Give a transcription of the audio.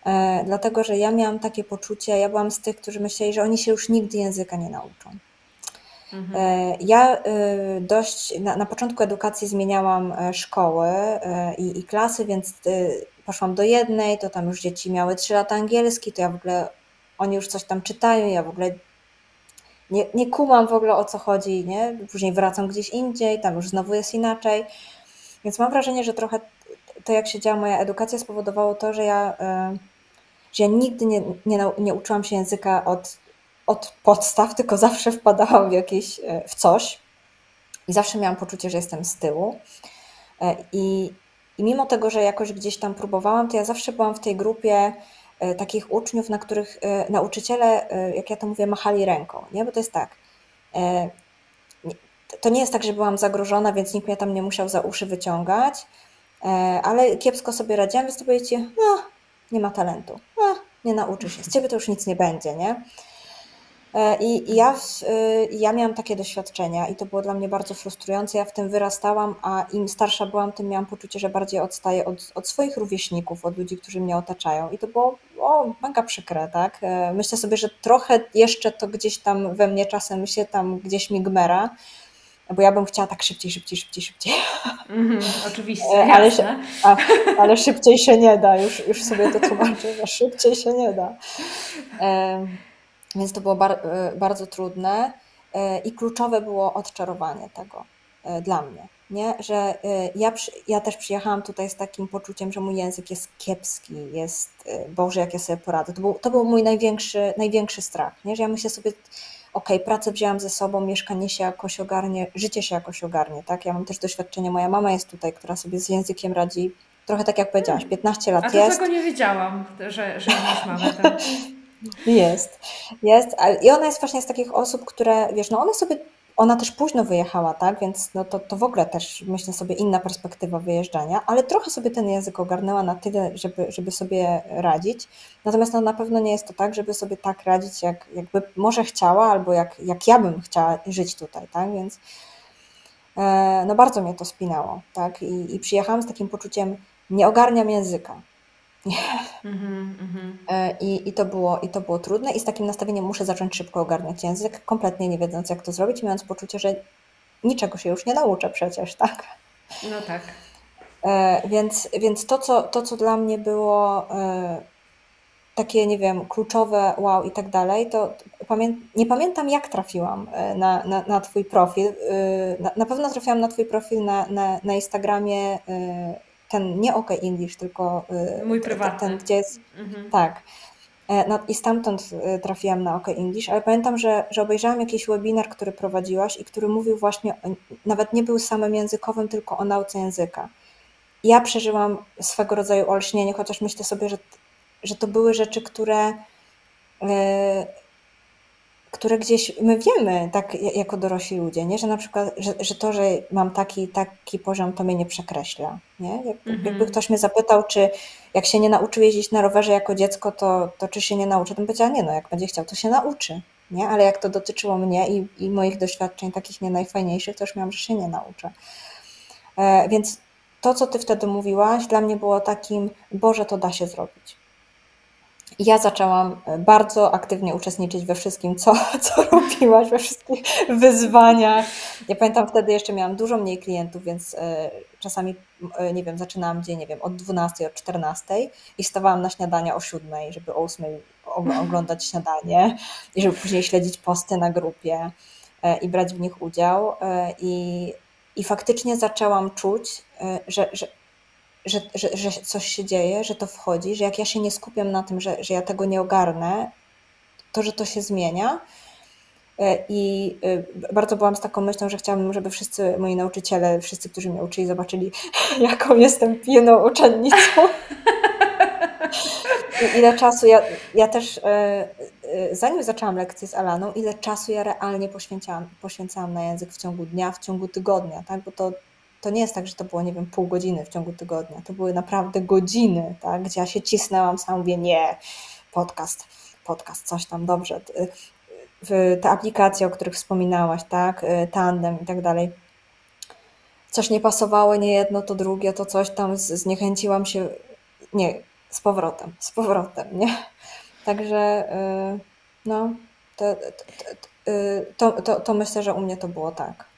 dlatego że ja miałam takie poczucie, ja byłam z tych, którzy myśleli, że oni się już nigdy języka nie nauczą. Ja dość na początku edukacji zmieniałam szkoły i klasy, więc poszłam do jednej, to tam już dzieci miały 3 lata angielski, to ja w ogóle, oni już coś tam czytają, ja w ogóle nie kumam w ogóle o co chodzi, nie? Później wracam gdzieś indziej, tam już znowu jest inaczej. Więc mam wrażenie, że trochę to, jak się działa moja edukacja, spowodowało to, że ja nigdy nie uczyłam się języka od podstaw, tylko zawsze wpadałam w coś i zawsze miałam poczucie, że jestem z tyłu. I mimo tego, że jakoś gdzieś tam próbowałam, to ja zawsze byłam w tej grupie takich uczniów, na których nauczyciele, jak ja to mówię, machali ręką, nie? Bo to jest tak, to nie jest tak, że byłam zagrożona, więc nikt mnie tam nie musiał za uszy wyciągać, ale kiepsko sobie radziłam, więc to powiecie, no, nie ma talentu, no, nie nauczy się, z ciebie to już nic nie będzie, nie? Ja miałam takie doświadczenia i to było dla mnie bardzo frustrujące. Ja w tym wyrastałam, a im starsza byłam, tym miałam poczucie, że bardziej odstaję od swoich rówieśników, od ludzi, którzy mnie otaczają. I to było mega przykre, tak? Myślę sobie, że trochę jeszcze to gdzieś tam we mnie czasem się tam gdzieś mi gmera, bo ja bym chciała tak szybciej. Oczywiście, ale, jasne. ale szybciej się nie da, już sobie to tłumaczę, że szybciej się nie da. Więc to było bardzo trudne i kluczowe było odczarowanie tego dla mnie, nie? Że ja też przyjechałam tutaj z takim poczuciem, że mój język jest kiepski, Boże, jak ja sobie poradzę. To był mój największy strach, nie? Że ja myślę sobie, okej, pracę wzięłam ze sobą, mieszkanie się jakoś ogarnie, życie się jakoś ogarnie, tak? Ja mam też doświadczenie, moja mama jest tutaj, która sobie z językiem radzi, trochę tak jak powiedziałaś, 15 lat A to jest. tego nie wiedziałam, że masz mamę tam. Jest. I ona jest właśnie z takich osób, które, wiesz, no ona też późno wyjechała, tak, więc no to w ogóle też, myślę sobie, inna perspektywa wyjeżdżania, ale trochę sobie ten język ogarnęła na tyle, żeby sobie radzić, natomiast no na pewno nie jest to tak, żeby sobie tak radzić, jakby może chciała, albo jak ja bym chciała żyć tutaj, tak, więc no bardzo mnie to spinało, tak, i przyjechałam z takim poczuciem, nie ogarniam języka. I to było trudne i z takim nastawieniem muszę zacząć szybko ogarniać język, kompletnie nie wiedząc jak to zrobić, mając poczucie, że niczego się już nie nauczę przecież, tak? No tak. Więc to, co dla mnie było takie, nie wiem, kluczowe, wow i tak dalej, to nie pamiętam jak trafiłam na twój profil. Na pewno trafiłam na twój profil na Instagramie, ten nie OK English, tylko Mój prywatny. ten, gdzie jest, tak. No i stamtąd trafiłam na OK English, ale pamiętam, że obejrzałam jakiś webinar, który prowadziłaś i który mówił właśnie, nawet nie był samym językowym, tylko o nauce języka. Ja przeżyłam swego rodzaju olśnienie, chociaż myślę sobie, że to były rzeczy, które gdzieś my wiemy, tak jako dorośli ludzie, nie? Że na przykład, że to, że mam taki poziom, to mnie nie przekreśla. Nie? Jakby ktoś mnie zapytał, czy jak się nie nauczył jeździć na rowerze jako dziecko, to czy się nie nauczy, to bym powiedziała, nie, no jak będzie chciał, to się nauczy. Nie? Ale jak to dotyczyło mnie i moich doświadczeń takich nie najfajniejszych, to już miałam, że się nie nauczę. Więc to, co ty wtedy mówiłaś, dla mnie było takim, Boże, to da się zrobić. I ja zaczęłam bardzo aktywnie uczestniczyć we wszystkim, co robiłaś, we wszystkich wyzwaniach. Ja pamiętam, wtedy jeszcze miałam dużo mniej klientów, więc czasami, nie wiem, zaczynałam dzień, nie wiem, od 12, od 14 i wstawałam na śniadanie o 7, żeby o 8 oglądać śniadanie i żeby później śledzić posty na grupie i brać w nich udział. I faktycznie zaczęłam czuć, że coś się dzieje, że to wchodzi, że jak ja się nie skupiam na tym, że ja tego nie ogarnę, to że to się zmienia. I bardzo byłam z taką myślą, że chciałabym, żeby wszyscy moi nauczyciele, wszyscy, którzy mnie uczyli, zobaczyli, jaką jestem pilną uczennicą. I ile czasu ja też, zanim zaczęłam lekcję z Alaną, ile czasu ja realnie poświęcałam na język w ciągu dnia, w ciągu tygodnia, tak? Bo to nie jest tak, że to było, nie wiem, pół godziny w ciągu tygodnia. To były naprawdę godziny, tak? Gdzie ja się cisnęłam, sama mówię, nie, podcast, coś tam, dobrze. Te aplikacje, o których wspominałaś, tak? Tandem i tak dalej. Coś nie pasowało, nie jedno, to drugie, to coś tam, zniechęciłam się, nie, z powrotem, nie? Także no, to myślę, że u mnie to było tak.